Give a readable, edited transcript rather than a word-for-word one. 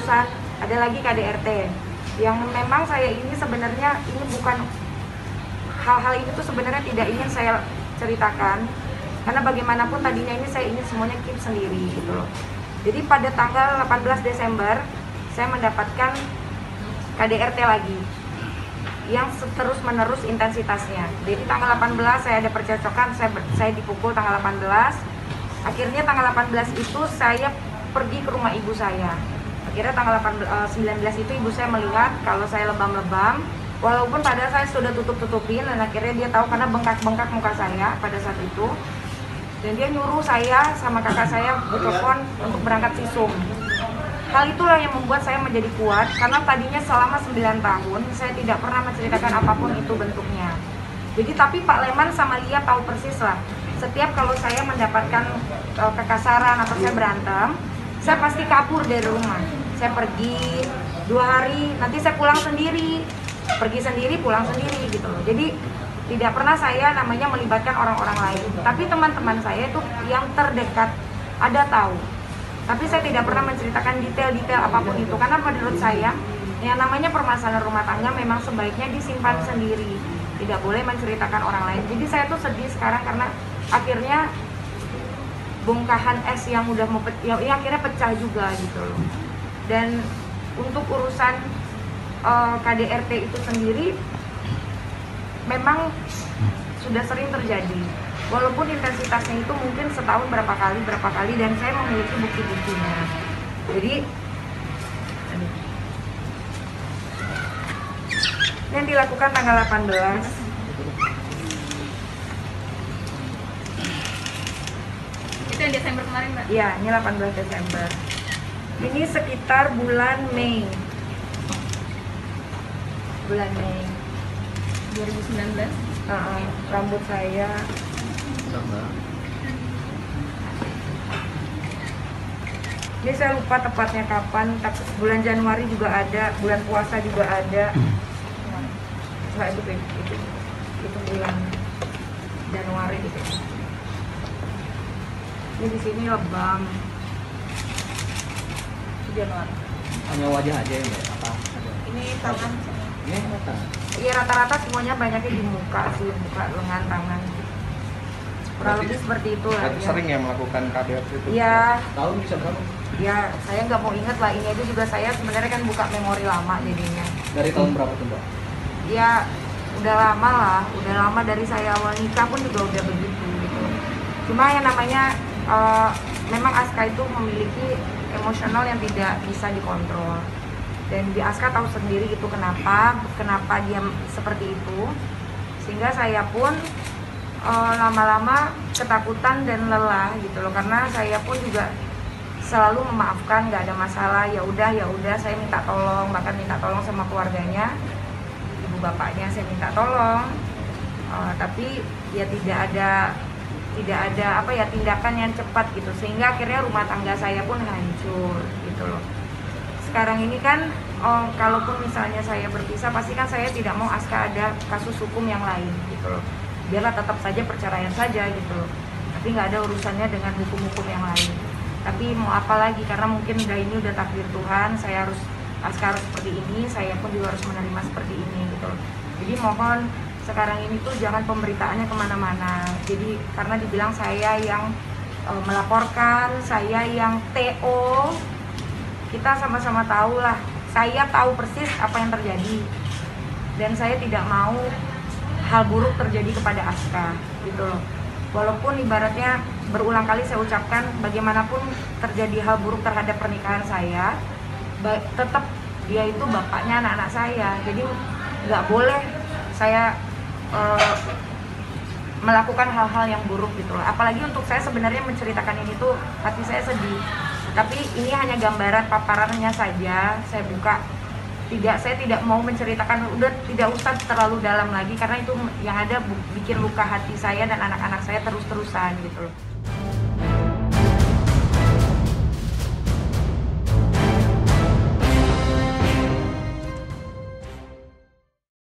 urusan, ada lagi KDRT yang memang saya ini sebenarnya ini bukan hal-hal ini tuh sebenarnya tidak ingin saya ceritakan, karena bagaimanapun tadinya ini saya ingin semuanya keep sendiri gitu loh. Jadi pada tanggal 18 Desember saya mendapatkan KDRT lagi yang terus menerus intensitasnya. Jadi tanggal 18 saya ada percocokan, saya dipukul tanggal 18. Akhirnya tanggal 18 itu saya pergi ke rumah ibu saya. Akhirnya tanggal 19 itu ibu saya melihat kalau saya lebam-lebam, walaupun padahal saya sudah tutup-tutupin, dan akhirnya dia tahu karena bengkak-bengkak muka saya pada saat itu. Dan dia nyuruh saya sama kakak saya bertelepon untuk berangkat visum. Hal itulah yang membuat saya menjadi kuat, karena tadinya selama 9 tahun saya tidak pernah menceritakan apapun itu bentuknya. Jadi tapi Pak Leman sama Lia tahu persis lah, setiap kalau saya mendapatkan kekasaran atau saya berantem, saya pasti kabur dari rumah. Saya pergi 2 hari, nanti saya pulang sendiri, pergi sendiri, pulang sendiri gitu loh. Jadi tidak pernah saya namanya melibatkan orang-orang lain. Tapi teman-teman saya itu yang terdekat ada tahu. Tapi saya tidak pernah menceritakan detail-detail apapun itu, karena menurut saya yang namanya permasalahan rumah tangga memang sebaiknya disimpan sendiri, tidak boleh menceritakan orang lain. Jadi saya tuh sedih sekarang karena akhirnya bongkahan es yang udah mau ya akhirnya pecah juga gitu loh. Dan untuk urusan KDRT itu sendiri memang sudah sering terjadi, walaupun intensitasnya itu mungkin setahun berapa kali, dan saya memiliki bukti-buktinya. Jadi yang dilakukan tanggal 18 itu yang Desember kemarin, Mbak? ya, ini 18 Desember. Ini sekitar bulan Mei 2019. Rambut saya ini saya lupa tepatnya kapan, tapi bulan Januari juga ada, bulan puasa juga ada. Nah, itu bulan Januari gitu. Ini di sini lebam. Januari. Hanya wajah aja ya, Mbak? Apa? Ini tangan. Ini mata. Iya, rata-rata semuanya banyaknya di muka sih, muka, lengan, tangan. Kurang lebih seperti itu lah. Berarti Ya. sering ya melakukan KDRT itu? Iya. Tahun bisa berapa? Ya, saya nggak mau inget lah, ini aja juga saya sebenarnya kan buka memori lama jadinya. Dari tahun berapa tuh, Mbak? Ya, udah lama lah, udah lama dari saya awal nikah pun juga udah begitu gitu. Cuma yang namanya memang Aska itu memiliki emosional yang tidak bisa dikontrol. Dan di Aska tahu sendiri itu kenapa dia seperti itu. Sehingga saya pun lama-lama ketakutan dan lelah gitu loh, karena saya pun juga selalu memaafkan, nggak ada masalah, ya udah saya minta tolong, bahkan minta tolong sama keluarganya, ibu bapaknya saya minta tolong, tapi ya tidak ada tindakan yang cepat gitu, sehingga akhirnya rumah tangga saya pun hancur gitu loh. Sekarang ini kan kalaupun misalnya saya berpisah, pasti kan saya tidak mau Aska ada kasus hukum yang lain gitu loh, biarlah tetap saja perceraian saja gitu loh, tapi nggak ada urusannya dengan hukum-hukum yang lain. Tapi mau apa lagi, karena mungkin ini udah takdir Tuhan, Aska harus seperti ini, saya pun juga harus menerima seperti ini gitu loh. Jadi mohon sekarang ini tuh jangan pemberitaannya kemana-mana. Jadi karena dibilang saya yang melaporkan, saya yang TO, kita sama-sama tahu lah, saya tahu persis apa yang terjadi, dan saya tidak mau hal buruk terjadi kepada Aska gitu loh. Walaupun ibaratnya berulang kali saya ucapkan, bagaimanapun terjadi hal buruk terhadap pernikahan saya, tetap dia itu bapaknya anak-anak saya. Jadi nggak boleh saya melakukan hal-hal yang buruk gitu loh. Apalagi untuk saya sebenarnya menceritakan ini tuh hati saya sedih. Tapi ini hanya gambaran paparannya saja, saya buka. Saya tidak mau menceritakan, udah tidak usah terlalu dalam lagi, karena itu yang ada bikin luka hati saya dan anak-anak saya terus-terusan gitu loh.